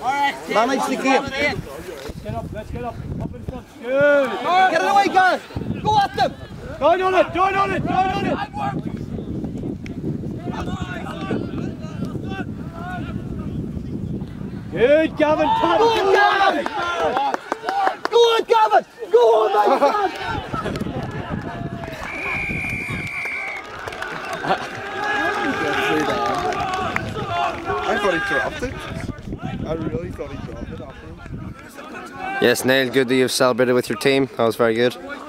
Manage the game. Let's get up. Up in front. Good. Get it away, guys. Go at them. Join on it. Good, Gavin. Go on, Gavin. Go on, Gavin. Go on, my son. I thought he dropped it. I really thought he dropped it afterwards. Yes, Neil, good that you've celebrated with your team. That was very good.